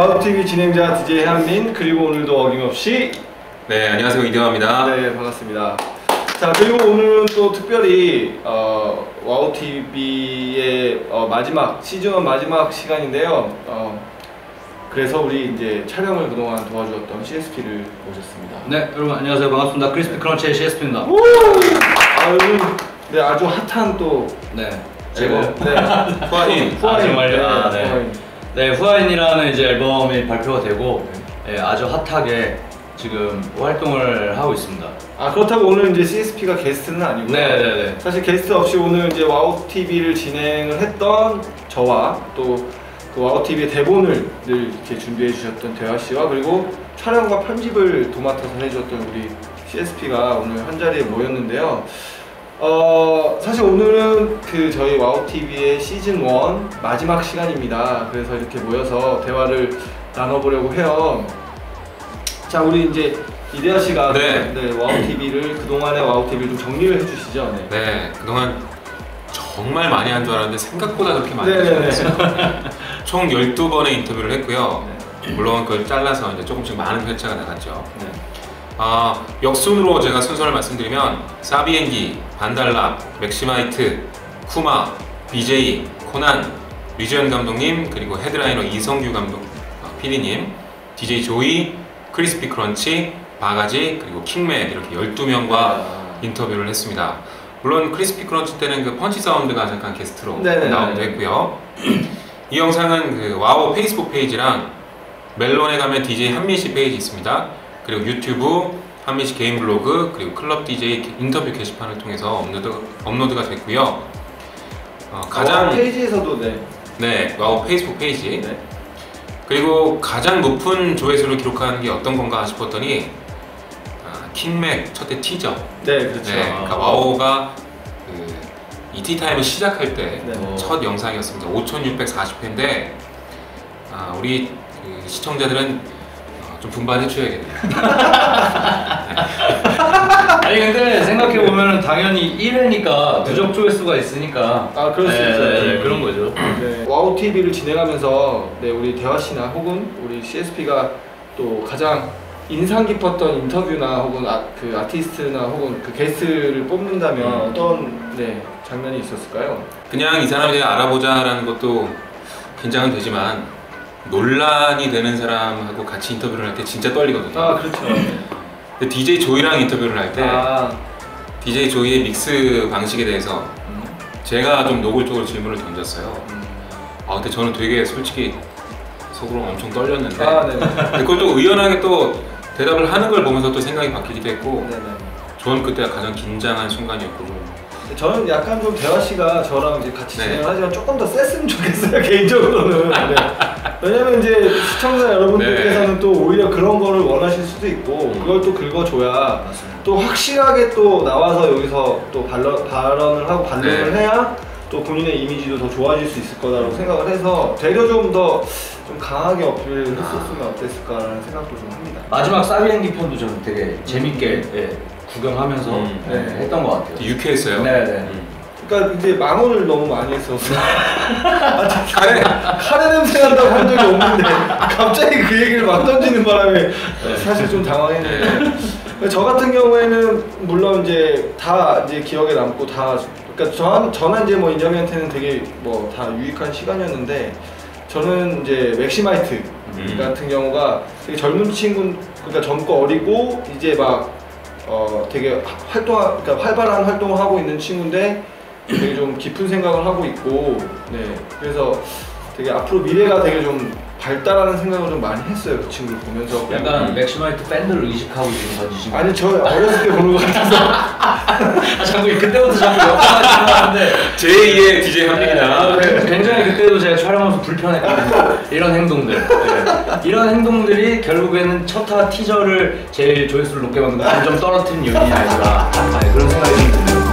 와우TV 진행자 DJ 한민, 그리고 오늘도 어김없이 네, 안녕하세요. 이대화입니다. 네, 반갑습니다. 자, 그리고 오늘은 또 특별히 와우TV의 마지막 시즌 마지막 시간인데요. 그래서 우리 이제 촬영을 그동안 도와주었던 CSP를 모셨습니다. 네, 여러분 안녕하세요. 반갑습니다. 크리스피 크런치의 CSP입니다. 요즘 네, 아주 핫한 또 네, 제거 네. 후아인. 정말요? 네, 네. 후아인. 네, 후아인이라는 이제 앨범이 발표가 되고 네, 아주 핫하게 지금 활동을 하고 있습니다. 그렇다고 오늘 이제 CSP가 게스트는 아니고요. 네. 사실 게스트 없이 오늘 이제 와우TV를 진행을 했던 저와 또 그 와우TV의 대본을 늘 이렇게 준비해 주셨던 대화 씨와 그리고 촬영과 편집을 도맡아서 해주셨던 우리 CSP가 오늘 한 자리에 모였는데요. 사실 오늘은 그 저희 와우TV의 시즌 1 마지막 시간입니다. 그래서 이렇게 모여서 대화를 나눠보려고 해요. 자, 우리 이제 이대하 씨가 네. 와우TV를 그동안의 와우TV를 좀 정리를 해주시죠. 네, 그동안 정말 많이 한 줄 알았는데 생각보다 그렇게 많이 네네네. 하셨어요. 총 12번의 인터뷰를 했고요. 물론 그걸 잘라서 이제 조금씩 많은 회차가 나갔죠. 네. 역순으로 제가 순서를 말씀드리면 사비엔기, 반달라, 맥시마이트, 쿠마, BJ, 코난, 류지현 감독님, 그리고 헤드라이너 이성규 감독, PD님, DJ 조이, 크리스피 크런치, 바가지, 그리고 킹맨 이렇게 12명과 인터뷰를 했습니다. 물론 크리스피 크런치 때는 그 펀치 사운드가 잠깐 게스트로 나오기도 했고요. 이 영상은 그 와우 페이스북 페이지랑 멜론에 가면 DJ 한민씨 페이지 있습니다. 그리고 유튜브, 한민씨 개인 블로그, 그리고 클럽 DJ 인터뷰 게시판을 통해서 업로드가 됐고요. 가장 페이지에서도 네, 와우 페이스북 페이지. 네. 그리고 가장 높은 조회수를 기록하는 게 어떤 건가 싶었더니 킹맥 첫 회 티저. 네, 그렇죠. 네, 그러니까 와우가 그 이티타임을 시작할 때 첫 네. 영상이었습니다. 5,640회인데 우리 그 시청자들은 좀 분발해 줘야겠네요. 아니 근데 생각해 보면 당연히 1회니까 누적 조회수가 있으니까 그럴 수 있죠. 네, 그런 거죠. 네. 와우TV를 진행하면서 우리 대화 씨나 혹은 우리 CSP가 또 가장 인상 깊었던 인터뷰나 혹은 그 아티스트나 혹은 그 게스트를 뽑는다면 어떤 장면이 있었을까요? 그냥 이 사람에 대해 알아보자라는 것도 긴장은 되지만 논란이 되는 사람하고 같이 인터뷰를 할 때 진짜 떨리거든요. 그렇죠. 근데 DJ 조이랑 인터뷰를 할 때 DJ 조이의 믹스 방식에 대해서 제가 좀 노골적으로 질문을 던졌어요. 근데 저는 되게 솔직히 속으로 엄청 떨렸는데 근데 그걸 또 의연하게 또 대답을 하는 걸 보면서 또 생각이 바뀌기도 했고 저는 그때가 가장 긴장한 순간이었고 저는 약간 좀 대화 씨가 저랑 이제 같이 진행을 하지만 조금 더 셌으면 좋겠어요, 개인적으로는. 왜냐면 이제 시청자 여러분들께서는 또 오히려 그런 거를 원하실 수도 있고 그걸 또 긁어줘야 또 확실하게 또 나와서 여기서 또 발언을 하고 반론을 해야 또 본인의 이미지도 더 좋아질 수 있을 거다라고 생각을 해서 되려 좀 더 좀 강하게 어필을 했었으면 어땠을까라는 생각도 좀 합니다. 마지막 사비엔기 편도 저는 되게 재밌게 구경하면서 했던 것 같아요. 유쾌했어요. 네네. 그러니까 이제 망언을 너무 많이 했어서 카레 냄새 난다고 한 적이 없는데 갑자기 그 얘기를 막 던지는 바람에 사실 좀 당황했는데 저 같은 경우에는 물론 이제 다 이제 기억에 남고 다 그러니까 저는 이제 뭐 인정이한테는 되게 뭐 다 유익한 시간이었는데 저는 이제 맥시마이트 같은 경우가 되게 젊은 친구 그러니까 젊고 어리고 이제 막 되게 그러니까 활발한 활동을 하고 있는 친구인데 되게 좀 깊은 생각을 하고 있고 그래서 되게 앞으로 미래가 되게 좀 발달하는 생각을 좀 많이 했어요. 그 친구를 보면서 약간 맥시마이트 팬들을 의식하고 지금 던지신 거 아니 저 어렸을 때 보는 것 같아서 자꾸 그때부터 자꾸 역할하시는 것 같은데 제2의 DJ 한민이다. 굉장히 그때도 제가 촬영하면서 불편했거든요. 이런 행동들 이런 행동들이 결국에는 첫화 티저를 제일 조회수를 높게 만들고 점점 떨어뜨린 요인이 아닐까 그런 생각이 좀 듭니다.